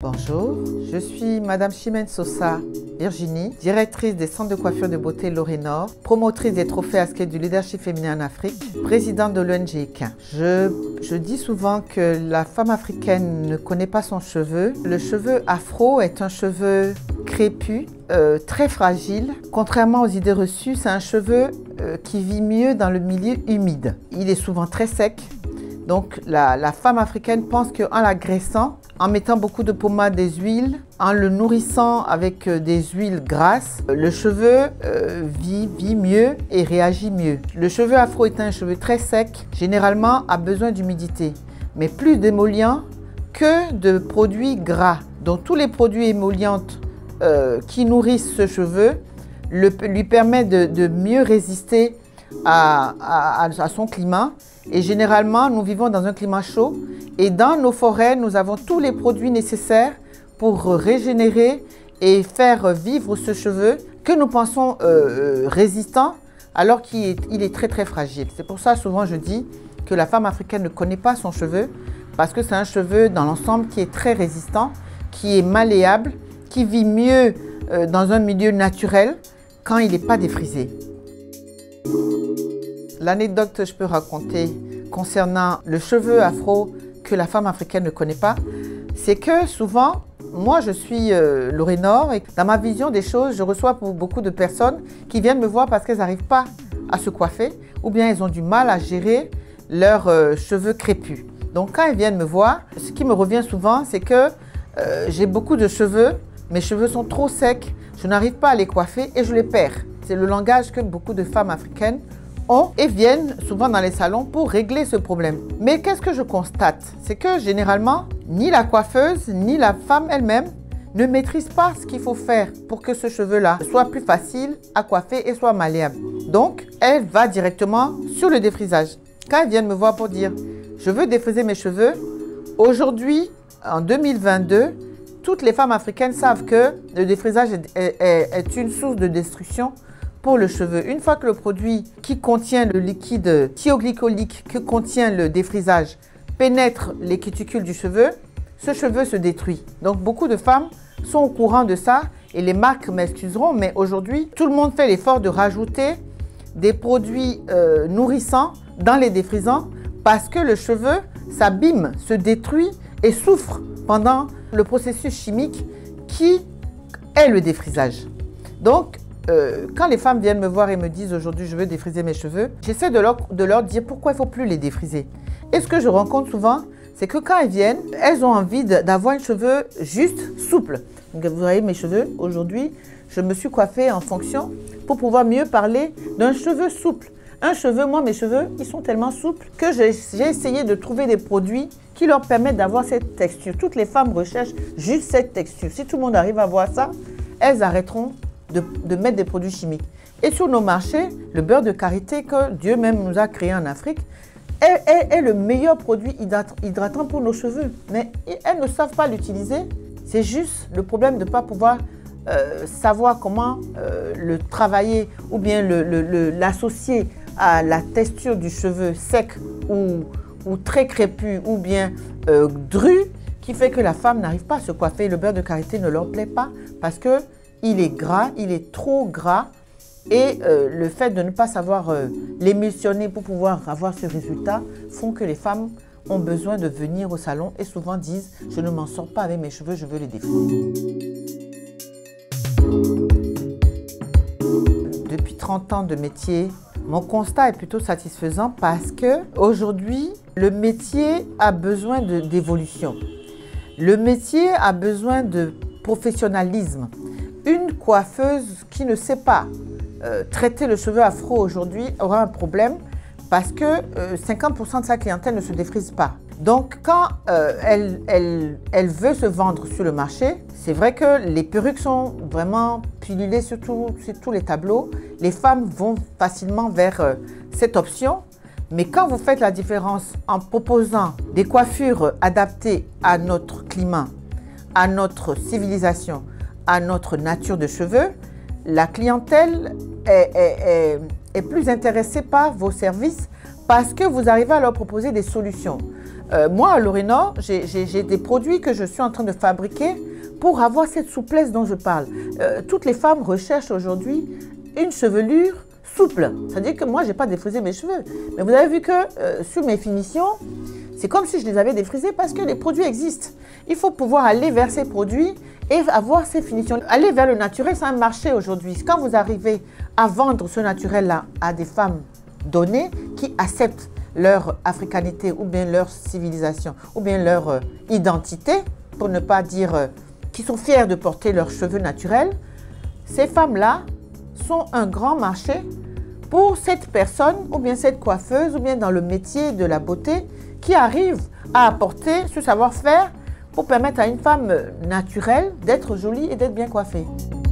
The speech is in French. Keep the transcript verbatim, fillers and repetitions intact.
Bonjour, je suis Madame Chimène Sosa Virginie, directrice des centres de coiffure de beauté Lorénor, promotrice des trophées Asket du leadership féminin en Afrique, présidente de l'O N G Equin. Je, je dis souvent que la femme africaine ne connaît pas son cheveu. Le cheveu afro est un cheveu crépus, euh, très fragile. Contrairement aux idées reçues, c'est un cheveu euh, qui vit mieux dans le milieu humide. Il est souvent très sec. Donc la, la femme africaine pense qu'en la graissant, en mettant beaucoup de pommade, des huiles, en le nourrissant avec des huiles grasses, le cheveu euh, vit, vit mieux et réagit mieux. Le cheveu afro est un cheveu très sec, généralement a besoin d'humidité, mais plus d'émollients que de produits gras. Donc tous les produits émollients euh, qui nourrissent ce cheveu le, lui permettent de, de mieux résister à, à, à son climat. Et généralement, nous vivons dans un climat chaud et dans nos forêts, nous avons tous les produits nécessaires pour régénérer et faire vivre ce cheveu que nous pensons euh, résistant alors qu'il est, il est très très fragile. C'est pour ça souvent je dis que la femme africaine ne connaît pas son cheveu parce que c'est un cheveu dans l'ensemble qui est très résistant, qui est malléable, qui vit mieux euh, dans un milieu naturel quand il n'est pas défrisé. L'anecdote que je peux raconter concernant le cheveu afro que la femme africaine ne connaît pas, c'est que souvent, moi je suis euh, Lorénor et dans ma vision des choses, je reçois beaucoup de personnes qui viennent me voir parce qu'elles n'arrivent pas à se coiffer ou bien elles ont du mal à gérer leurs euh, cheveux crépus. Donc quand elles viennent me voir, ce qui me revient souvent, c'est que euh, j'ai beaucoup de cheveux, mes cheveux sont trop secs, je n'arrive pas à les coiffer et je les perds. C'est le langage que beaucoup de femmes africaines ont et viennent souvent dans les salons pour régler ce problème. Mais qu'est-ce que je constate? C'est que généralement, ni la coiffeuse, ni la femme elle-même ne maîtrise pas ce qu'il faut faire pour que ce cheveu-là soit plus facile à coiffer et soit malléable. Donc, elle va directement sur le défrisage. Quand elles viennent me voir pour dire « je veux défriser mes cheveux », aujourd'hui, en deux mille vingt-deux, toutes les femmes africaines savent que le défrisage est, est, est, est une source de destruction pour le cheveu. Une fois que le produit qui contient le liquide thioglycolique que contient le défrisage pénètre les cuticules du cheveu, ce cheveu se détruit. Donc beaucoup de femmes sont au courant de ça et les marques m'excuseront, mais aujourd'hui, tout le monde fait l'effort de rajouter des produits euh, nourrissants dans les défrisants parce que le cheveu s'abîme, se détruit et souffre pendant le processus chimique qui est le défrisage. Donc, Euh, quand les femmes viennent me voir et me disent aujourd'hui je veux défriser mes cheveux, j'essaie de leur, de leur dire pourquoi il ne faut plus les défriser. Et ce que je rencontre souvent, c'est que quand elles viennent, elles ont envie d'avoir un cheveu juste, souple. Donc, vous voyez mes cheveux, aujourd'hui, je me suis coiffée en fonction pour pouvoir mieux parler d'un cheveu souple. Un cheveu, moi mes cheveux, ils sont tellement souples que j'ai essayé de trouver des produits qui leur permettent d'avoir cette texture. Toutes les femmes recherchent juste cette texture. Si tout le monde arrive à voir ça, elles arrêteront De, de mettre des produits chimiques. Et sur nos marchés, le beurre de karité que Dieu même nous a créé en Afrique est, est, est le meilleur produit hydratant pour nos cheveux. Mais elles ne savent pas l'utiliser. C'est juste le problème de ne pas pouvoir euh, savoir comment euh, le travailler ou bien l'associer le, le, à la texture du cheveu sec ou, ou très crépus ou bien euh, dru qui fait que la femme n'arrive pas à se coiffer. Le beurre de karité ne leur plaît pas parce que il est gras, il est trop gras et euh, le fait de ne pas savoir euh, l'émulsionner pour pouvoir avoir ce résultat font que les femmes ont besoin de venir au salon et souvent disent « je ne m'en sors pas avec mes cheveux, je veux les défriser ». Depuis trente ans de métier, mon constat est plutôt satisfaisant parce qu'aujourd'hui, le métier a besoin d'évolution. Le métier a besoin de professionnalisme. Une coiffeuse qui ne sait pas euh, traiter le cheveu afro aujourd'hui aura un problème parce que euh, cinquante pour cent de sa clientèle ne se défrise pas. Donc quand euh, elle, elle, elle veut se vendre sur le marché, c'est vrai que les perruques sont vraiment pilulées sur, tout, sur tous les tableaux. Les femmes vont facilement vers euh, cette option. Mais quand vous faites la différence en proposant des coiffures adaptées à notre climat, à notre civilisation, à notre nature de cheveux, la clientèle est, est, est, est plus intéressée par vos services parce que vous arrivez à leur proposer des solutions. Euh, moi, à L'Orénor, j'ai des produits que je suis en train de fabriquer pour avoir cette souplesse dont je parle. Euh, toutes les femmes recherchent aujourd'hui une chevelure souple. C'est-à-dire que moi, je n'ai pas défrisé mes cheveux. Mais vous avez vu que euh, sur mes finitions, c'est comme si je les avais défrisés parce que les produits existent. Il faut pouvoir aller vers ces produits et avoir ces finitions. Aller vers le naturel, c'est un marché aujourd'hui. Quand vous arrivez à vendre ce naturel-là à des femmes données qui acceptent leur africanité ou bien leur civilisation ou bien leur euh, identité, pour ne pas dire euh, qui sont fiers de porter leurs cheveux naturels, ces femmes-là sont un grand marché pour cette personne ou bien cette coiffeuse ou bien dans le métier de la beauté qui arrive à apporter ce savoir-faire pour permettre à une femme naturelle d'être jolie et d'être bien coiffée.